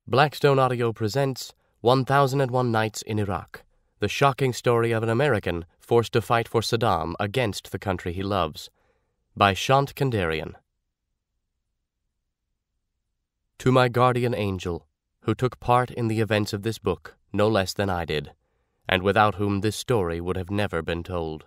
Blackstone Audio presents 1001 Nights in Iraq, the shocking story of an American forced to fight for Saddam against the country he loves, by Shant Kenderian. To my guardian angel, who took part in the events of this book no less than I did, and without whom this story would have never been told.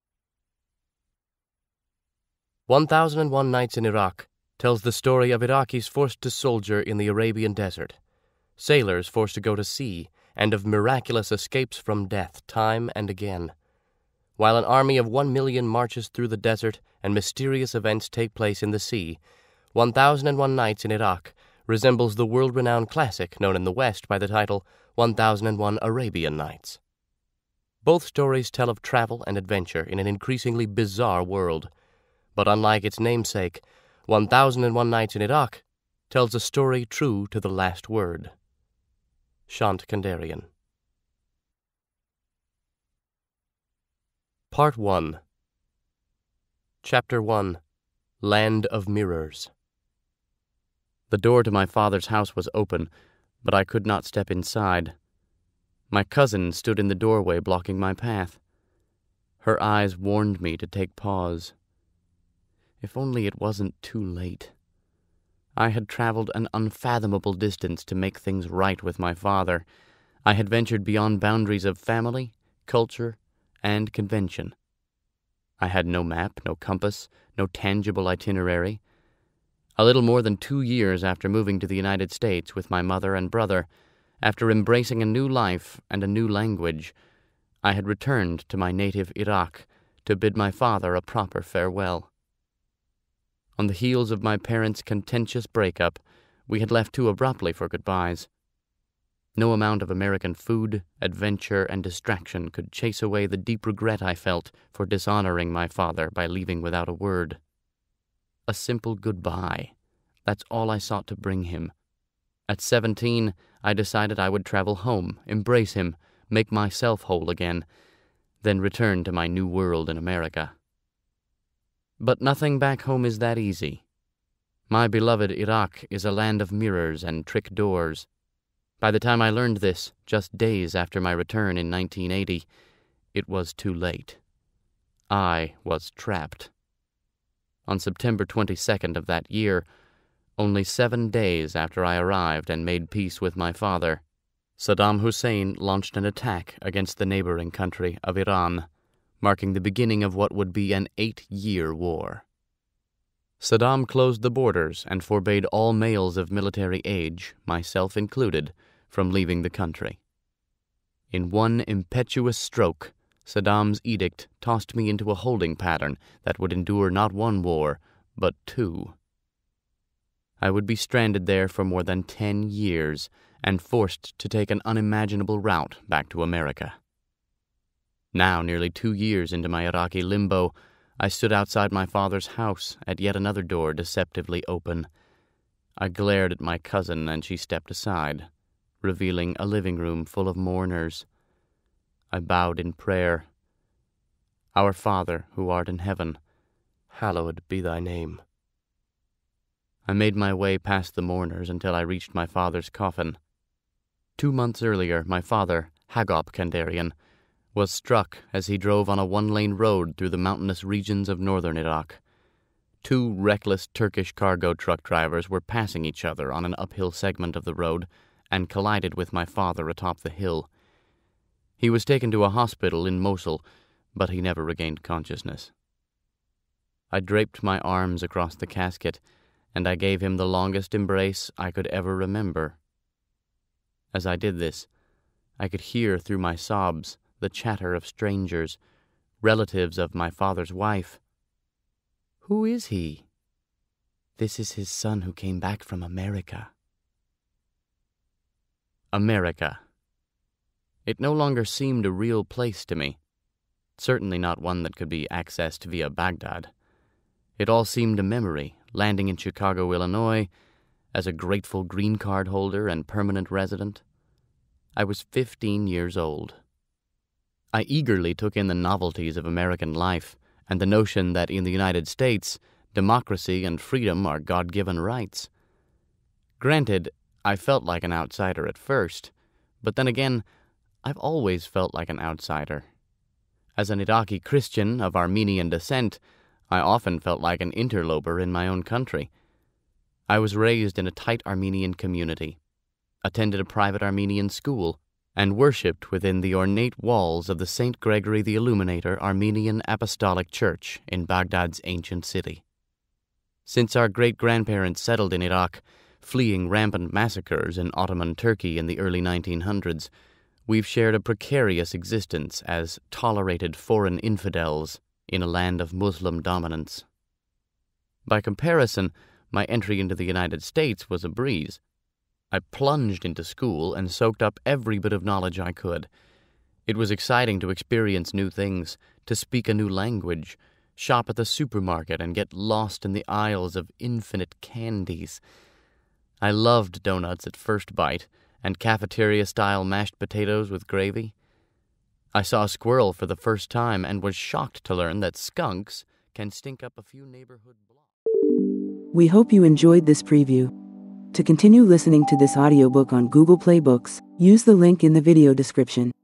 1001 Nights in Iraq tells the story of Iraqis forced to soldier in the Arabian desert, sailors forced to go to sea, and of miraculous escapes from death time and again. While an army of 1 million marches through the desert and mysterious events take place in the sea, 1001 Nights in Iraq resembles the world-renowned classic known in the West by the title 1001 Arabian Nights. Both stories tell of travel and adventure in an increasingly bizarre world, but unlike its namesake, 1001 Nights in Iraq tells a story true to the last word. Shant Kenderian. Part 1. Chapter 1. Land of Mirrors. The door to my father's house was open, but I could not step inside. My cousin stood in the doorway blocking my path. Her eyes warned me to take pause. If only it wasn't too late. I had traveled an unfathomable distance to make things right with my father. I had ventured beyond boundaries of family, culture, and convention. I had no map, no compass, no tangible itinerary. A little more than 2 years after moving to the United States with my mother and brother, after embracing a new life and a new language, I had returned to my native Iraq to bid my father a proper farewell. On the heels of my parents' contentious breakup, we had left too abruptly for goodbyes. No amount of American food, adventure, and distraction could chase away the deep regret I felt for dishonoring my father by leaving without a word. A simple goodbye. That's all I sought to bring him. At 17, I decided I would travel home, embrace him, make myself whole again, then return to my new world in America. But nothing back home is that easy. My beloved Iraq is a land of mirrors and trick doors. By the time I learned this, just days after my return in 1980, it was too late. I was trapped. On September 22nd of that year, only 7 days after I arrived and made peace with my father, Saddam Hussein launched an attack against the neighboring country of Iran, marking the beginning of what would be an 8-year war. Saddam closed the borders and forbade all males of military age, myself included, from leaving the country. In one impetuous stroke, Saddam's edict tossed me into a holding pattern that would endure not 1 war, but 2. I would be stranded there for more than 10 years and forced to take an unimaginable route back to America. Now, nearly 2 years into my Iraqi limbo, I stood outside my father's house at yet another door deceptively open. I glared at my cousin and she stepped aside, revealing a living room full of mourners. I bowed in prayer. Our Father, who art in heaven, hallowed be thy name. I made my way past the mourners until I reached my father's coffin. 2 months earlier, my father, Shant Kenderian, was struck as he drove on a 1-lane road through the mountainous regions of northern Iraq. 2 reckless Turkish cargo truck drivers were passing each other on an uphill segment of the road and collided with my father atop the hill. He was taken to a hospital in Mosul, but he never regained consciousness. I draped my arms across the casket, and I gave him the longest embrace I could ever remember. As I did this, I could hear through my sobs the chatter of strangers, relatives of my father's wife. "Who is he?" "This is his son who came back from America." America. It no longer seemed a real place to me, certainly not one that could be accessed via Baghdad. It all seemed a memory, landing in Chicago, Illinois, as a grateful green card holder and permanent resident. I was 15 years old. I eagerly took in the novelties of American life and the notion that in the United States, democracy and freedom are God-given rights. Granted, I felt like an outsider at first, but then again, I've always felt like an outsider. As an Iraqi Christian of Armenian descent, I often felt like an interloper in my own country. I was raised in a tight Armenian community, attended a private Armenian school, and worshipped within the ornate walls of the St. Gregory the Illuminator Armenian Apostolic Church in Baghdad's ancient city. Since our great-grandparents settled in Iraq, fleeing rampant massacres in Ottoman Turkey in the early 1900s, we've shared a precarious existence as tolerated foreign infidels in a land of Muslim dominance. By comparison, my entry into the United States was a breeze. I plunged into school and soaked up every bit of knowledge I could. It was exciting to experience new things, to speak a new language, shop at the supermarket, and get lost in the aisles of infinite candies. I loved donuts at first bite and cafeteria-style mashed potatoes with gravy. I saw a squirrel for the first time and was shocked to learn that skunks can stink up a few neighborhood blocks. We hope you enjoyed this preview. To continue listening to this audiobook on Google Play Books, use the link in the video description.